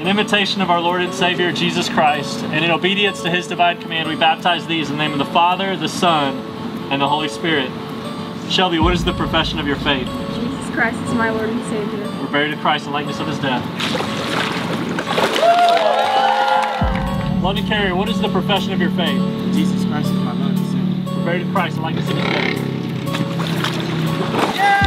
In imitation of our Lord and Savior, Jesus Christ, and in obedience to His divine command, we baptize these in the name of the Father, the Son, and the Holy Spirit. Shelby, what is the profession of your faith? Jesus Christ is my Lord and Savior. We're buried in Christ in the likeness of His death. London Carrier, what is the profession of your faith? Jesus Christ is my Lord and Savior. We're buried in Christ in the likeness of His death. Yeah!